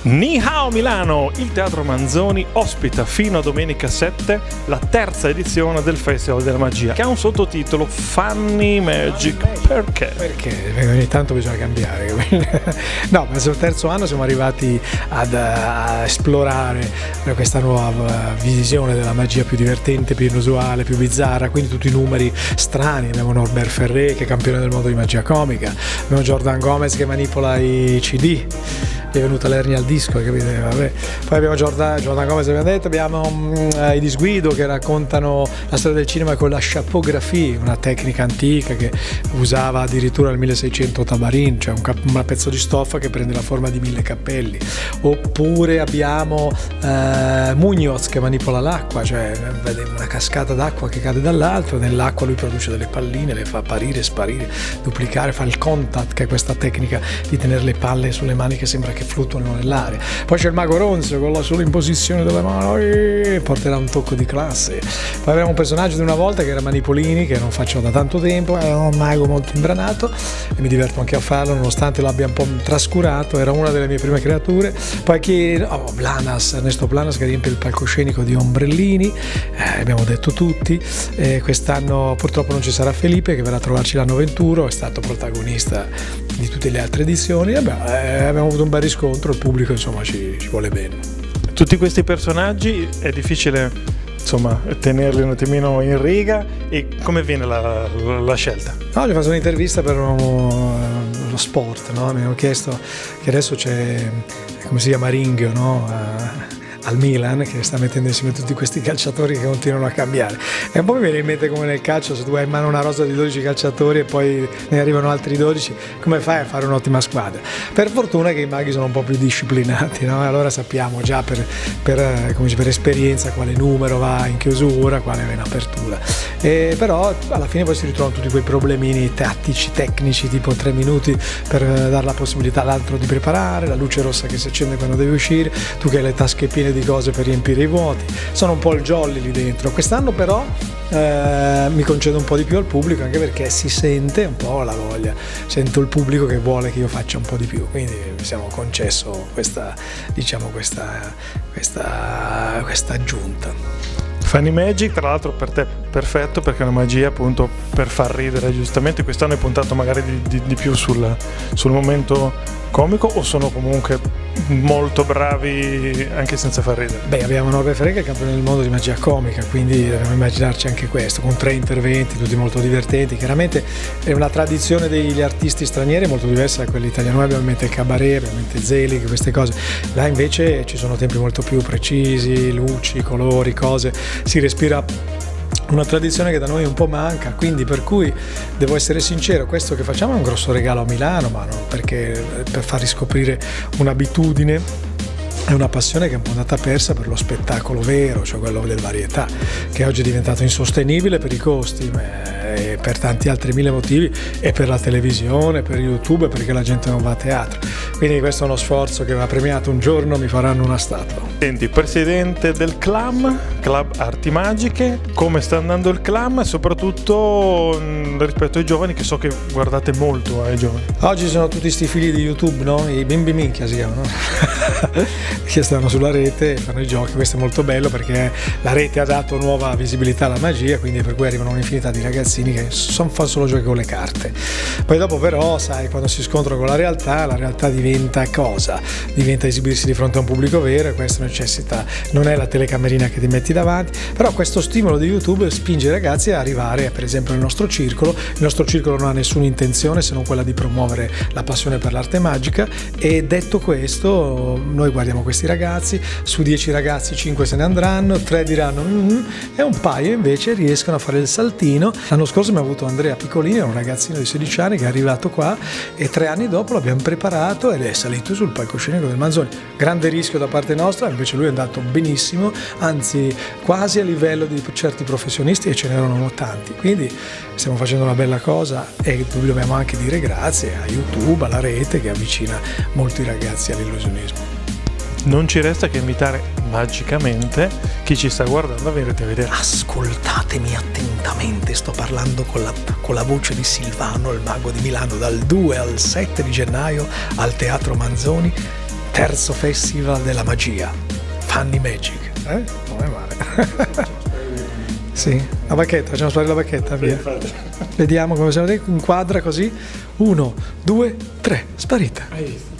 Ni Hao Milano, il Teatro Manzoni ospita fino a domenica 7 la terza edizione del Festival della Magia, che ha un sottotitolo Funny Magic. Perché? Perché ogni tanto bisogna cambiare. No, ma sul terzo anno siamo arrivati a esplorare questa nuova visione della magia più divertente, più inusuale, più bizzarra, quindi tutti i numeri strani. Abbiamo Norbert Ferré che è campione del mondo di magia comica, abbiamo Jordan Gomez che manipola i CD, gli è venuta l'ernia al disco, capite? Vabbè. Poi abbiamo Jordan Gomez, abbiamo detto, abbiamo i Disguido che raccontano la storia del cinema con la chapeaugraphie, una tecnica antica che usava addirittura nel 1600 Tabarin, cioè un pezzo di stoffa che prende la forma di 1000 cappelli. Oppure abbiamo Muñoz che manipola l'acqua, cioè vede una cascata d'acqua che cade dall'alto, nell'acqua lui produce delle palline, le fa apparire, sparire, duplicare, fa il contact, che è questa tecnica di tenere le palle sulle mani che sembra che fluttuano nell'aria. Poi c'è il mago Ronzio con la sola imposizione delle mani, porterà un tocco di classe. Poi abbiamo un personaggio di una volta che era Manipolini, che non faccio da tanto tempo, è un mago molto imbranato e mi diverto anche a farlo nonostante l'abbia un po' trascurato, era una delle mie prime creature. Poi Ernesto Planas che riempie il palcoscenico di ombrellini, abbiamo detto tutti. Quest'anno purtroppo non ci sarà Felipe che verrà a trovarci l'anno 21, è stato protagonista di tutte le altre edizioni. Abbiamo avuto un bel riscontro, il pubblico insomma ci vuole bene. Tutti questi personaggi è difficile insomma tenerli un attimino in riga, e come viene la scelta? No, gli ho fatto un'intervista per lo sport, no? Mi hanno chiesto che adesso c'è, come si chiama, Ringhio, no? Al Milan, che sta mettendo insieme tutti questi calciatori che continuano a cambiare, e un po' mi viene in mente come nel calcio: se tu hai in mano una rosa di 12 calciatori e poi ne arrivano altri 12, come fai a fare un'ottima squadra? Per fortuna che i maghi sono un po' più disciplinati, no? Allora sappiamo già per esperienza quale numero va in chiusura, quale va in apertura, però alla fine poi si ritrovano tutti quei problemini tattici, tecnici, tipo 3 minuti per dare la possibilità all'altro di preparare, la luce rossa che si accende quando devi uscire, tu che hai le tasche piene di cose per riempire i vuoti. Sono un po' il jolly lì dentro. Quest'anno però mi concedo un po' di più al pubblico, anche perché si sente un po' la voglia, sento il pubblico che vuole che io faccia un po' di più, quindi mi siamo concesso questa aggiunta. Funny Magic, tra l'altro per te perfetto, perché è una magia appunto per far ridere, giustamente. Quest'anno hai puntato magari di più sul momento comico, o sono comunque molto bravi anche senza far ridere? Beh, abbiamo Norbert Ferré che è campione del mondo di magia comica, quindi dobbiamo immaginarci anche questo, con 3 interventi, tutti molto divertenti. Chiaramente è una tradizione degli artisti stranieri molto diversa da quella italiana. Noi abbiamo in mente il cabaret, abbiamo in mente Zelig, queste cose. Là invece ci sono tempi molto più precisi, luci, colori, cose. Si respira una tradizione che da noi un po' manca, quindi per cui devo essere sincero, questo che facciamo è un grosso regalo a Milano, ma non perché per far riscoprire un'abitudine. È una passione che è un po' andata persa per lo spettacolo vero, cioè quello del varietà, che oggi è diventato insostenibile per i costi, e per tanti altri 1000 motivi, e per la televisione, per YouTube, perché la gente non va a teatro. Quindi questo è uno sforzo che va premiato. Un giorno mi faranno una statua. Senti, presidente del Club Arti Magiche, come sta andando il Club, e soprattutto rispetto ai giovani, che so che guardate molto ai giovani? Oggi sono tutti sti figli di YouTube, no? I bimbi minchia si chiamano, no? Che stanno sulla rete e fanno i giochi. Questo è molto bello perché la rete ha dato nuova visibilità alla magia, quindi per cui arrivano un'infinità di ragazzini che fanno solo giochi con le carte. Poi dopo però, sai, quando si scontrano con la realtà diventa cosa? Diventa esibirsi di fronte a un pubblico vero, e questo necessita, non è la telecamerina che ti metti davanti, però questo stimolo di YouTube spinge i ragazzi a arrivare per esempio nel nostro circolo. Il nostro circolo non ha nessuna intenzione se non quella di promuovere la passione per l'arte magica, e detto questo noi guardiamo questi ragazzi, su 10 ragazzi 5 se ne andranno, 3 diranno e un paio invece riescono a fare il saltino. L'anno scorso abbiamo avuto Andrea Piccolini, un ragazzino di 16 anni che è arrivato qua, e 3 anni dopo l'abbiamo preparato ed è salito sul palcoscenico del Manzoni. Grande rischio da parte nostra, invece lui è andato benissimo, anzi quasi a livello di certi professionisti, e ce n'erano tanti, quindi stiamo facendo una bella cosa, e dobbiamo anche dire grazie a YouTube, alla rete, che avvicina molti ragazzi all'illusionismo. Non ci resta che invitare magicamente chi ci sta guardando a venire a vedere. Ascoltatemi attentamente, sto parlando con la voce di Silvano, il mago di Milano, dal 2 al 7 di gennaio al Teatro Manzoni. terzo festival della magia, Funny Magic, non è male. Sì, la bacchetta, facciamo sparire la bacchetta, via. Vediamo come siamo, inquadra così, 1, 2, 3, sparita.